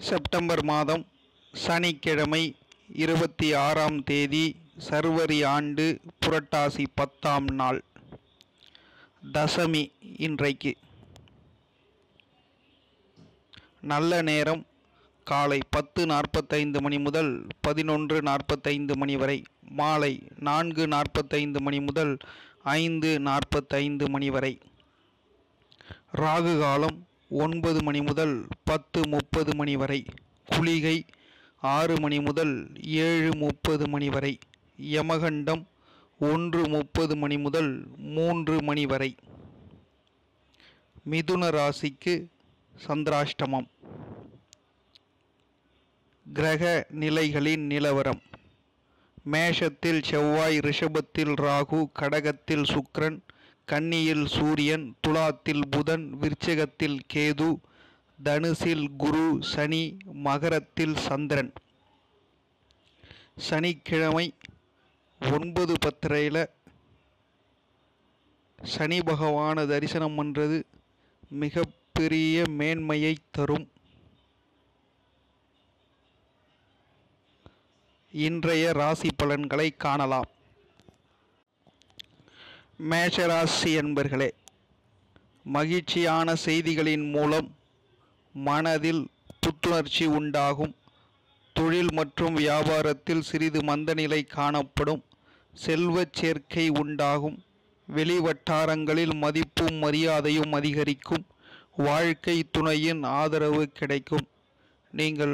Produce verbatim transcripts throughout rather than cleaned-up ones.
September மாதம் சனிக்கிழமை இருபத்தி ஆறாம் தேதி சர்வரி ஆண்டு புரட்டாசி பத்தாம் நாள் தசமி. இன்றைக்கு நல்ல நேரம் காலை பத்து நாற்பத்தைந்து மணி முதல் பதினொன்று நாற்பத்தைந்து மணி வரை, மாலை நான்கு நாற்பத்தைந்து மணி முதல் ஐந்து நாற்பத்தைந்து மணி வரை. ராகு காலம் ஒன்பது மணி முதல் பத்து முப்பது மணி வரை. குளிகை ஆறு மணி முதல் ஏழு முப்பது மணி வரை. யமகண்டம் ஒன்று முப்பது மணி முதல் மூன்று மணி வரை. மிதுன ராசிக்கு சந்திராஷ்டமம். கிரக நிலைகளின் நிலவரம்: மேஷத்தில் செவ்வாய், ரிஷபத்தில் ராகு, கடகத்தில் சுக்கிரன், கன்னியில் சூரியன், துலாத்தில் புதன், விருச்சிகத்தில் கேது, தனுசில் குரு, சனி, மகரத்தில் சந்திரன். சனிக்கிழமை ஒன்பது பத்தரையில் சனி பகவானை தரிசனம் பண்ணுறது மிகப்பெரிய மேன்மையை தரும். இன்றைய ராசி பலன்களை காணலாம். மேஷராசி என்பர்களே, மகிழ்ச்சியான செய்திகளின் மூலம் மனதில் புத்துணர்ச்சி உண்டாகும். தொழில் மற்றும் வியாபாரத்தில் சிறிது மந்தநிலை காணப்படும். செல்வச் சேர்க்கை உண்டாகும். வெளிவட்டாரங்களில் மதிப்பும் மரியாதையும் அதிகரிக்கும். வாழ்க்கை துணையின் ஆதரவு கிடைக்கும். நீங்கள்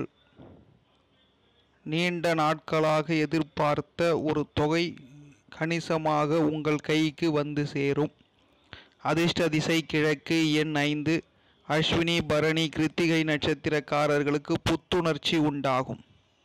நீண்ட நாட்களாக எதிர்பார்த்த ஒரு தொகை கணிசமாக உங்கள் கைக்கு வந்து சேரும். அதிர்ஷ்ட திசை கிழக்கு. எண் ஐந்து. அஸ்வினி, பரணி, கிருத்திகை நட்சத்திரக்காரர்களுக்கு புத்துணர்ச்சி உண்டாகும்.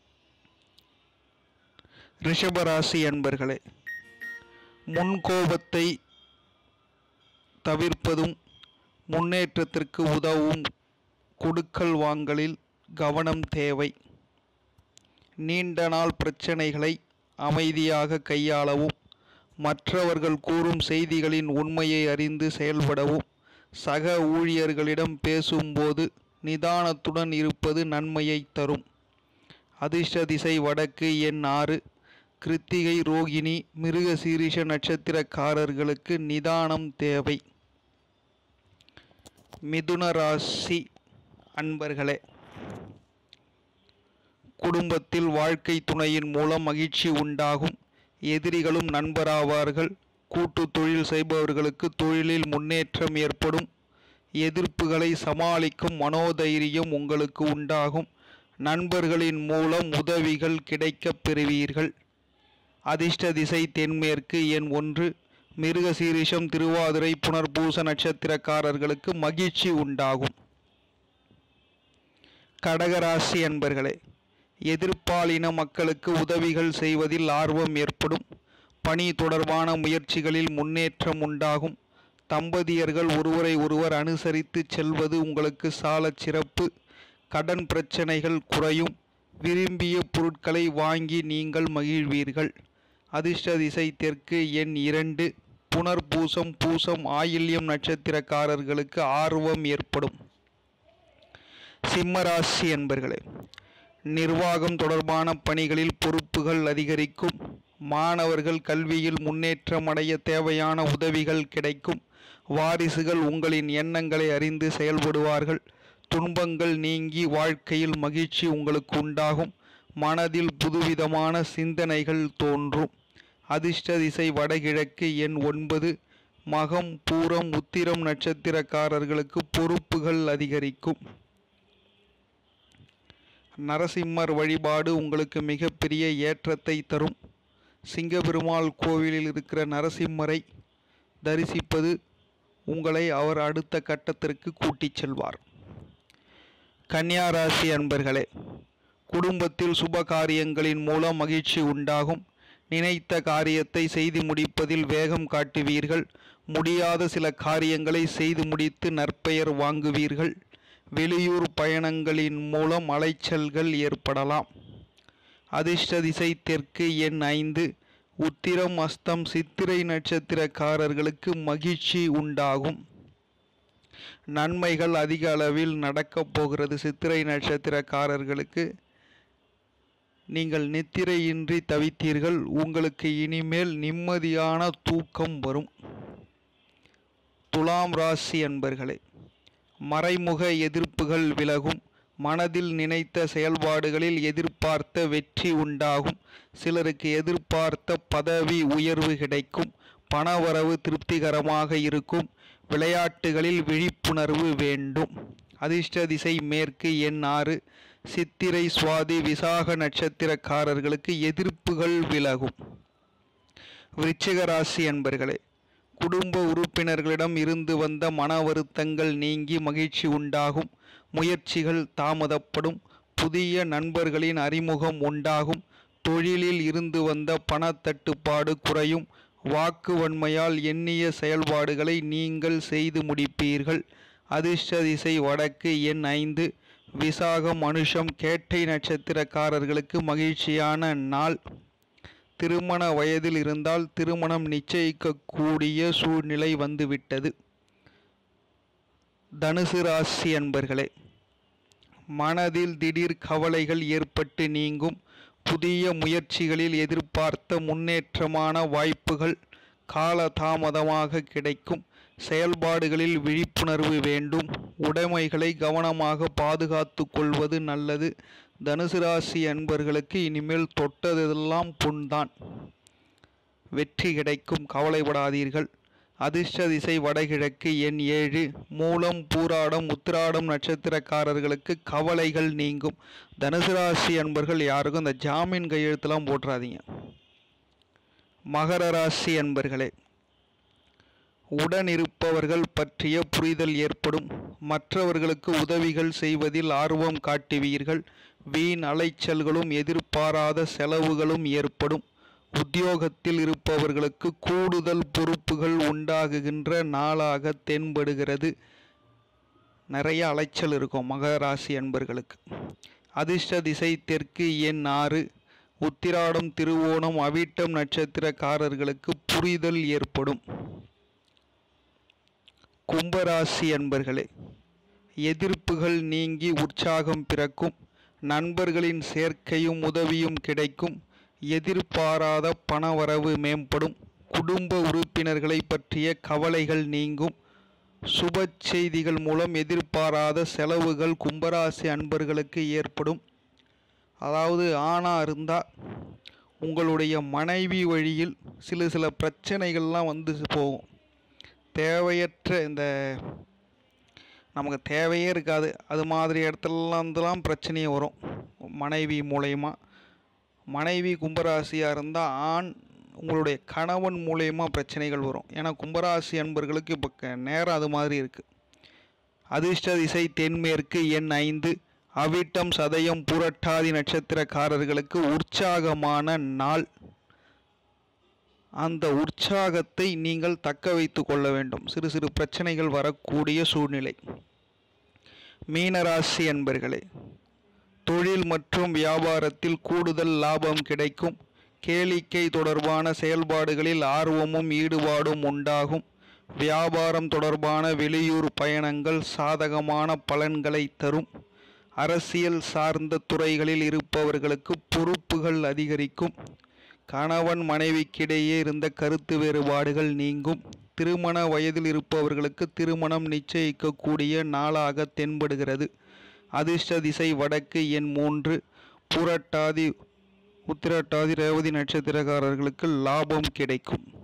ரிஷபராசி அன்பர்களே, முன்கோபத்தை தவிர்ப்பதும் முன்னேற்றத்திற்கு உதவும். கொடுக்கல் வாங்கலில் கவனம் தேவை. நீண்ட நாள் பிரச்சனைகளை அமைதியாக கையாளவும், மற்றவர்கள் கூறும் செய்திகளின் உண்மையை அறிந்து செயல்படவும், சக ஊழியர்களிடம் பேசும்போது நிதானத்துடன் இருப்பது நன்மையை தரும். அதிர்ஷ்ட திசை வடக்கு. எண் ஆறு. கிருத்திகை, ரோகிணி, மிருகசீரிஷ நட்சத்திரக்காரர்களுக்கு நிதானம் தேவை. மிதுன ராசி அன்பர்களே, குடும்பத்தில் வாழ்க்கை துணையின் மூலம் மகிழ்ச்சி உண்டாகும். எதிரிகளும் நண்பராவார்கள். கூட்டு தொழில் செய்பவர்களுக்கு தொழிலில் முன்னேற்றம் ஏற்படும். எதிர்ப்புகளை சமாளிக்கும் மனோதைரியம் உங்களுக்கு உண்டாகும். நண்பர்களின் மூலம் உதவிகள் கிடைக்கப் பெறுவீர்கள். அதிர்ஷ்ட திசை தென்மேற்கு. எண் ஒன்று. மிருகசீரிஷம், திருவாதிரை, புனர்பூச நட்சத்திரக்காரர்களுக்கு மகிழ்ச்சி உண்டாகும். கடகராசி அன்பர்களே, எதிர்ப்பாலின மக்களுக்கு உதவிகள் செய்வதில் ஆர்வம் ஏற்படும். பணி தொடர்பான முயற்சிகளில் முன்னேற்றம் உண்டாகும். தம்பதியர்கள் ஒருவரை ஒருவர் அனுசரித்து செல்வது உங்களுக்கு சாலச் சிறப்பு. கடன் பிரச்சனைகள் குறையும். விரும்பிய பொருட்களை வாங்கி நீங்கள் மகிழ்வீர்கள். அதிர்ஷ்ட திசை தெற்கு. எண் இரண்டு. புனர்பூசம், பூசம், ஆயில்யம் நட்சத்திரக்காரர்களுக்கு ஆர்வம் ஏற்படும். சிம்மராசி என்பர்களே, நிர்வாகம் தொடர்பான பணிகளில் பொறுப்புகள் அதிகரிக்கும். மாணவர்கள் கல்வியில் முன்னேற்றம் அடைய தேவையான உதவிகள் கிடைக்கும். வாரிசுகள் உங்களின் எண்ணங்களை அறிந்து செயல்படுவார்கள். துன்பங்கள் நீங்கி வாழ்க்கையில் மகிழ்ச்சி உங்களுக்கு உண்டாகும். மனதில் புதுவிதமான சிந்தனைகள் தோன்றும். அதிர்ஷ்ட திசை வடகிழக்கு. எண் ஒன்பது. மகம், பூரம், உத்திரம் நட்சத்திரக்காரர்களுக்கு பொறுப்புகள் அதிகரிக்கும். நரசிம்மர் வழிபாடு உங்களுக்கு மிகப்பெரிய ஏற்றத்தை தரும். சிங்கபெருமாள் கோவிலில் இருக்கிற நரசிம்மரை தரிசிப்பது உங்களை அவர் அடுத்த கட்டத்திற்கு கூட்டிச் செல்வார். கன்னியா ராசி அன்பர்களே, குடும்பத்தில் சுப காரியங்களின் மூலம் மகிழ்ச்சி உண்டாகும். நினைத்த காரியத்தை செய்து முடிப்பதில் வேகம் காட்டுவீர்கள். முடியாத சில காரியங்களை செய்து முடித்து நற்பெயர் வாங்குவீர்கள். வெளியூர் பயணங்களின் மூலம் அலைச்சல்கள் ஏற்படலாம். அதிர்ஷ்ட திசை தெற்கு. எண் ஐந்து. உத்திரம், அஸ்தம், சித்திரை நட்சத்திரக்காரர்களுக்கு மகிழ்ச்சி உண்டாகும். நன்மைகள் அதிக அளவில் நடக்கப் போகிறது. சித்திரை நட்சத்திரக்காரர்களுக்கு நீங்கள் நித்திரையின்றி தவித்தீர்கள். உங்களுக்கு இனிமேல் நிம்மதியான தூக்கம் வரும். துலாம் ராசி அன்பர்களே, மறைமுக எதிர்ப்புகள் விலகும். மனதில் நினைத்த செயல்பாடுகளில் எதிர்பார்த்த வெற்றி உண்டாகும். சிலருக்கு எதிர்பார்த்த பதவி உயர்வு கிடைக்கும். பணவரவு திருப்திகரமாக இருக்கும். விளையாட்டுகளில் விழிப்புணர்வு வேண்டும். அதிர்ஷ்ட திசை மேற்கு, எண் ஆறு. சித்திரை சுவாதி விசாக நட்சத்திரக்காரர்களுக்கு எதிர்ப்புகள் விலகும். விருச்சிக ராசி அன்பர்களே, குடும்ப உறுப்பினர்களிடம் இருந்து வந்த மன வருத்தங்கள் நீங்கி மகிழ்ச்சி உண்டாகும். முயற்சிகள் தாமதப்படும். புதிய நண்பர்களின் அறிமுகம் உண்டாகும். தொழிலில் இருந்து வந்த பணத்தட்டுப்பாடு குறையும். வாக்கு வன்மையால் எண்ணிய செயல்பாடுகளை நீங்கள் செய்து முடிப்பீர்கள். அதிர்ஷ்ட திசை வடக்கு, எண் ஐந்து. விசாகம் அனுஷம் கேட்டை நட்சத்திரக்காரர்களுக்கு மகிழ்ச்சியான நாள். திருமண வயதில் இருந்தால் திருமணம் நிச்சயிக்கக்கூடிய சூழ்நிலை வந்துவிட்டது. தனுசு ராசி அன்பர்களே, மனதில் திடீர் கவலைகள் ஏற்பட்டு நீங்கும். புதிய முயற்சிகளில் எதிர்பார்த்த முன்னேற்றமான வாய்ப்புகள் காலதாமதமாக கிடைக்கும். செயல்பாடுகளில் விழிப்புணர்வு வேண்டும். உடைமைகளை கவனமாக பாதுகாத்து கொள்வது நல்லது. தனுசு ராசி அன்பர்களுக்கு இனிமேல் தொட்டதெல்லாம் பொன்தான். வெற்றி கிடைக்கும், கவலைப்படாதீர்கள். அதிர்ஷ்ட திசை வடகிழக்கு, எண் ஏழு. மூலம் பூராடம் உத்திராடம் நட்சத்திரக்காரர்களுக்கு கவலைகள் நீங்கும். தனுசு ராசி அன்பர்கள் யாருக்கும் இந்த ஜாமீன் கையெழுத்தெல்லாம் போட்டுறாதீங்க. மகர ராசி அன்பர்களே, உடனிருப்பவர்கள் பற்றிய புரிதல் ஏற்படும். மற்றவர்களுக்கு உதவிகள் செய்வதில் ஆர்வம் காட்டுவீர்கள். வீண் அலைச்சல்களும் எதிர்பாராத செலவுகளும் ஏற்படும். உத்தியோகத்தில் இருப்பவர்களுக்கு கூடுதல் பொறுப்புகள் உண்டாகுகின்ற நாளாக தென்படுகிறது. நிறைய அலைச்சல் இருக்கும் மகர ராசி அன்பர்களுக்கு. அதிர்ஷ்ட திசை தெற்கு, எண் ஆறு. உத்திராடம் திருவோணம் அவிட்டம் நட்சத்திரக்காரர்களுக்கு புரிதல் ஏற்படும். கும்பராசி அன்பர்களே, எதிர்ப்புகள் நீங்கி உற்சாகம் பிறக்கும். நண்பர்களின் சேர்க்கையும் உதவியும் கிடைக்கும். எதிர்பாராத பணவரவு மேம்படும். குடும்ப உறுப்பினர்களை பற்றிய கவலைகள் நீங்கும். சுப செய்திகள் மூலம் எதிர்பாராத செலவுகள் கும்பராசி அன்பர்களுக்கு ஏற்படும். அதாவது ஆணாக இருந்தால் உங்களுடைய மனைவி வழியில் சில சில பிரச்சனைகள்லாம் வந்து போகும். தேவையற்ற இந்த நமக்கு தேவையே இருக்காது, அது மாதிரி இடத்துலலாம் இருந்தெல்லாம் பிரச்சனையே வரும் மனைவி மூலயமா. மனைவி கும்பராசியாக இருந்தால் ஆண் உங்களுடைய கணவன் மூலயமா பிரச்சனைகள் வரும். ஏன்னா கும்பராசி அன்பர்களுக்கு இப்போ நேரம் அது மாதிரி இருக்குது. அதிர்ஷ்ட திசை தென்மேற்கு, எண் ஐந்து. அவிட்டம் சதயம் புரட்டாதி நட்சத்திரக்காரர்களுக்கு உற்சாகமான நாள். அந்த உற்சாகத்தை நீங்கள் தக்க வைத்து கொள்ள வேண்டும். சிறு சிறு பிரச்சனைகள் வரக்கூடிய சூழ்நிலை. மீனராசி அன்பர்களே, தொழில் மற்றும் வியாபாரத்தில் கூடுதல் லாபம் கிடைக்கும். கேளிக்கை தொடர்பான செயல்பாடுகளில் ஆர்வமும் ஈடுபாடும் உண்டாகும். வியாபாரம் தொடர்பான வெளியூர் பயணங்கள் சாதகமான பலன்களை தரும். அரசியல் சார்ந்த துறைகளில் இருப்பவர்களுக்கு பொறுப்புகள் அதிகரிக்கும். கணவன் மனைவிக்கிடையே இருந்த கருத்து வேறுபாடுகள் நீங்கும். திருமண வயதில் இருப்பவர்களுக்கு திருமணம் நிச்சயிக்கக்கூடிய நாளாக தென்படுகிறது. அதிர்ஷ்ட திசை வடக்கு, எண் மூன்று. புரட்டாதி உத்திரட்டாதி ரேவதி நட்சத்திரக்காரர்களுக்கு லாபம் கிடைக்கும்.